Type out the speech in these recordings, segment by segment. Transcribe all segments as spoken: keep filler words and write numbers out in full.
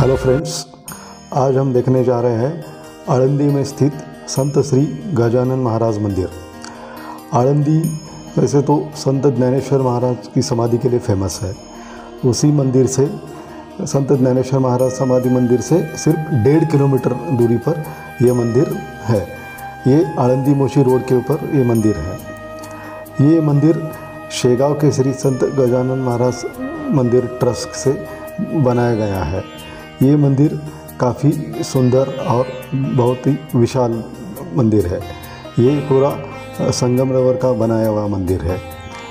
Hello friends, आज हम देखने जा रहे हैं आळंदी में स्थित संत श्री गजानन महाराज मंदिर। आळंदी वैसे तो संत ज्ञानेश्वर महाराज की समाधि के लिए फेमस है। उसी मंदिर से संत ज्ञानेश्वर महाराज समाधि मंदिर से सिर्फ डेढ़ किलोमीटर दूरी पर यह मंदिर है। ये आळंदी मोशी रोड के ऊपर ये मंदिर है। ये मंदिर शेगांव के श्री संत गजानन महाराज मंदिर ट्रस्ट से बनाया गया है। ये मंदिर काफ़ी सुंदर और बहुत ही विशाल मंदिर है। ये पूरा संगमरमर का बनाया हुआ मंदिर है।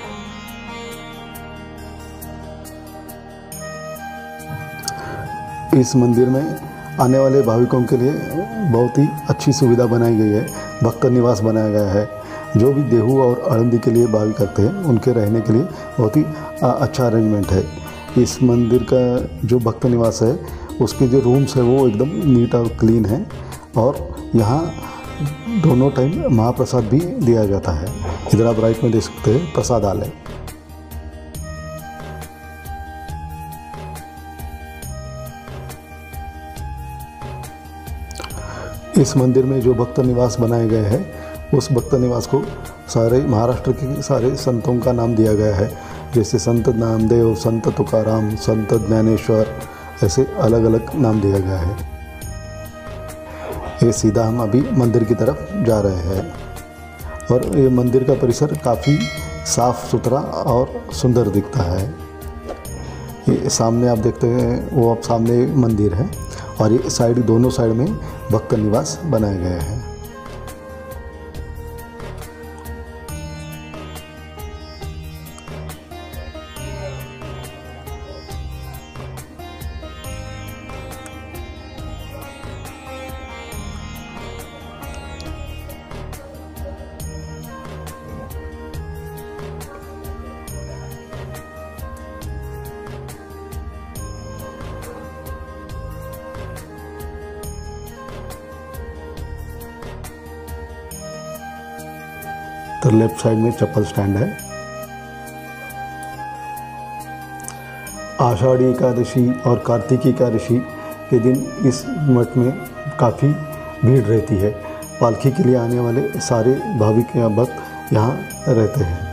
इस मंदिर में आने वाले भाविकों के लिए बहुत ही अच्छी सुविधा बनाई गई है। भक्त निवास बनाया गया है। जो भी देहू और आळंदी के लिए भाविक करते हैं उनके रहने के लिए बहुत ही अच्छा अरेंजमेंट है। इस मंदिर का जो भक्त निवास है उसके जो रूम्स है वो एकदम नीट और क्लीन है और यहाँ दोनों टाइम महाप्रसाद भी दिया जाता है। इधर आप राइट में देख सकते हैं प्रसादालय। इस मंदिर में जो भक्त निवास बनाए गए हैं उस भक्त निवास को सारे महाराष्ट्र के सारे संतों का नाम दिया गया है, जैसे संत नामदेव, संत तुकाराम, संत ज्ञानेश्वर, ऐसे अलग अलग नाम दिया गया है। ये सीधा हम अभी मंदिर की तरफ जा रहे हैं और ये मंदिर का परिसर काफ़ी साफ सुथरा और सुंदर दिखता है। ये सामने आप देखते हैं वो अब सामने मंदिर है और ये साइड दोनों साइड में भक्त निवास बनाए गए हैं। तो लेफ्ट साइड में चप्पल स्टैंड है। आषाढ़ी एकादशी और कार्तिकी एकादशी के दिन इस मठ में काफ़ी भीड़ रहती है। पालकी के लिए आने वाले सारे भाविक या भक्त यहाँ रहते हैं।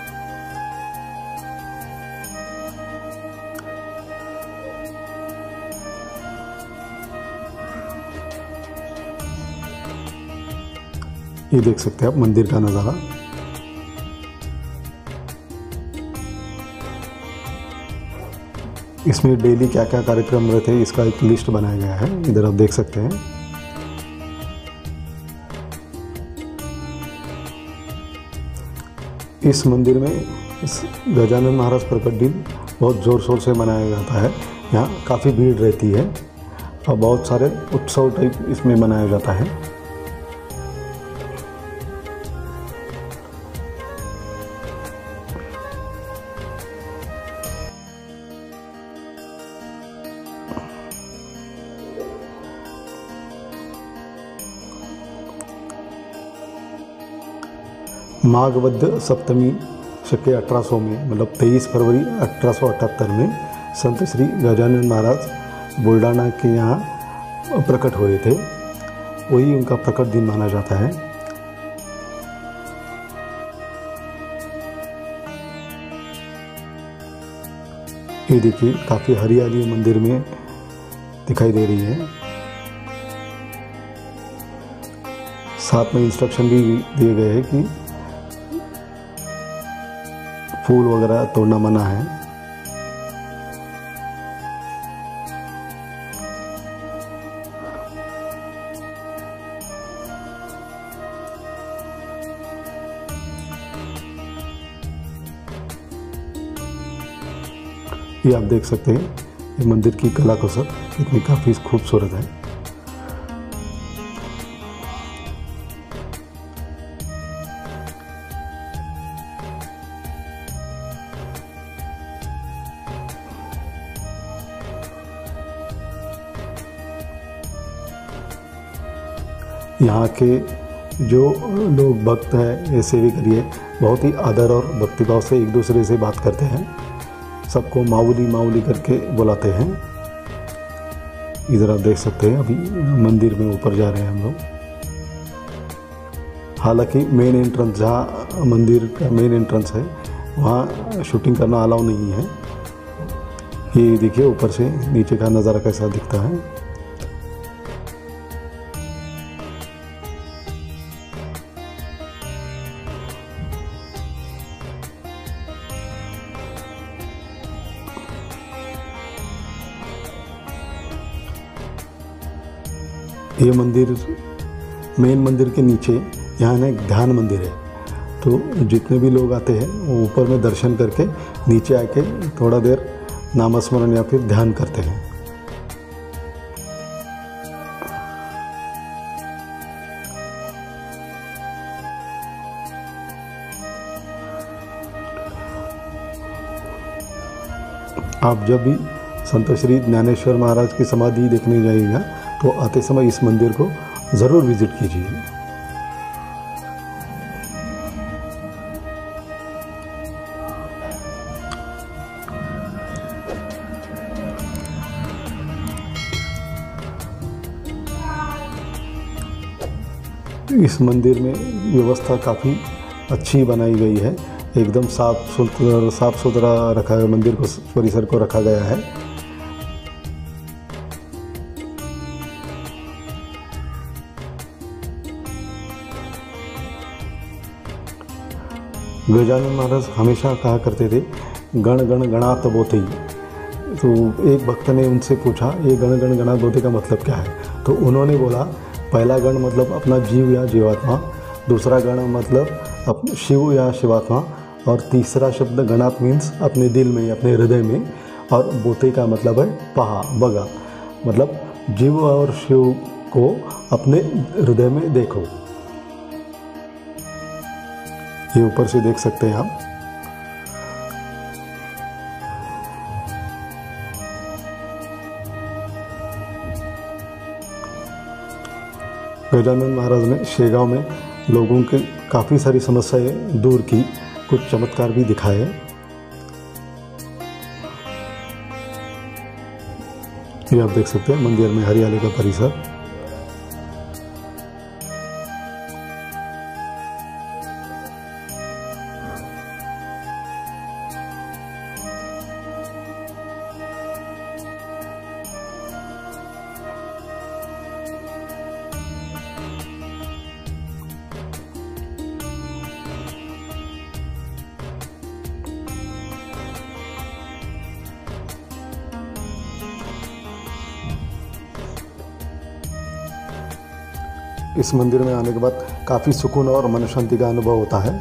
ये देख सकते हैं आप मंदिर का नज़ारा। इसमें डेली क्या क्या कार्यक्रम रहते हैं इसका एक लिस्ट बनाया गया है। इधर आप देख सकते हैं। इस मंदिर में इस गजानन महाराज प्रकट दिन बहुत ज़ोर शोर से मनाया जाता है। यहाँ काफ़ी भीड़ रहती है और बहुत सारे उत्सव टाइप इसमें मनाया जाता है। माघ वद्य सप्तमी शके अठारह सौ में मतलब तेईस फरवरी अठारह सौ अठहत्तर में संत श्री गजानन महाराज बुल्ढाना के यहाँ प्रकट हुए थे। वही उनका प्रकट दिन माना जाता है। ये देखिए काफ़ी हरियाली मंदिर में दिखाई दे रही है। साथ में इंस्ट्रक्शन भी दिए गए हैं कि फूल वगैरह तोड़ना मना है। ये आप देख सकते हैं ये मंदिर की कला कौशल कितनी काफ़ी खूबसूरत है। यहाँ के जो लोग भक्त हैं ये सेविकरिए बहुत ही आदर और भक्तिभाव से एक दूसरे से बात करते हैं। सबको माऊली माऊली करके बुलाते हैं। इधर आप देख सकते हैं, अभी मंदिर में ऊपर जा रहे हैं हम लोग। हालांकि मेन एंट्रेंस, जहाँ मंदिर का मेन एंट्रेंस है, वहाँ शूटिंग करना अलाउ नहीं है। ये देखिए ऊपर से नीचे का नज़ारा कैसा दिखता है। ये मंदिर, मेन मंदिर के नीचे यहाँ ना एक ध्यान मंदिर है, तो जितने भी लोग आते हैं वो ऊपर में दर्शन करके नीचे आके थोड़ा देर नामस्मरण या फिर ध्यान करते हैं। आप जब भी संत श्री ज्ञानेश्वर महाराज की समाधि देखने जाइएगा तो आते समय इस मंदिर को ज़रूर विजिट कीजिए। इस मंदिर में व्यवस्था काफ़ी अच्छी बनाई गई है, एकदम साफ सुथरा साफ सुथरा रखा है, मंदिर को, परिसर को रखा गया है। गजानन महाराज हमेशा कहा करते थे गण गण गणात बोते। तो एक भक्त ने उनसे पूछा ये गण गण गणात बोते का मतलब क्या है, तो उन्होंने बोला पहला गण मतलब अपना जीव या जीवात्मा, दूसरा गण मतलब अपने शिव या शिवात्मा, और तीसरा शब्द गणात मीन्स अपने दिल में, अपने हृदय में, और बोते का मतलब है पहा बगा, मतलब जीव और शिव को अपने हृदय में देखो। ये ऊपर से देख सकते हैं आप। गजानन महाराज ने शेगांव में लोगों के काफ़ी सारी समस्याएं दूर की, कुछ चमत्कार भी दिखाए। ये आप देख सकते हैं मंदिर में हरियाली का परिसर। इस मंदिर में आने के बाद काफ़ी सुकून और मन शांति का अनुभव होता है।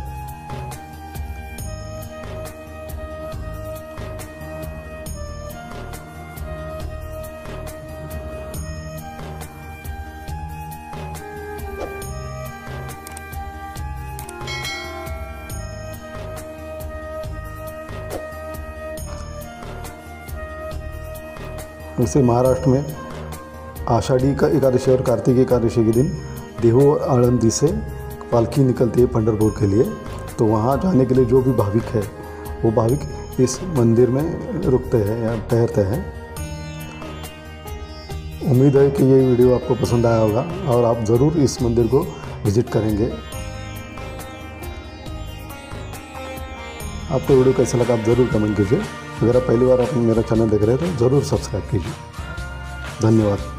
वैसे महाराष्ट्र में आषाढ़ी का एकादशी और कार्तिक एकादशी के दिन देहू और आळंदी से पालकी निकलती है पंढरपुर के लिए। तो वहाँ जाने के लिए जो भी भाविक है वो भाविक इस मंदिर में रुकते हैं या ठहरते हैं। उम्मीद है कि ये वीडियो आपको पसंद आया होगा और आप ज़रूर इस मंदिर को विज़िट करेंगे। आपको वीडियो कैसा लगा आप ज़रूर कमेंट कीजिए। अगर आप पहली बार अपने मेरा चैनल देख रहे हैं तो ज़रूर सब्सक्राइब कीजिए। धन्यवाद।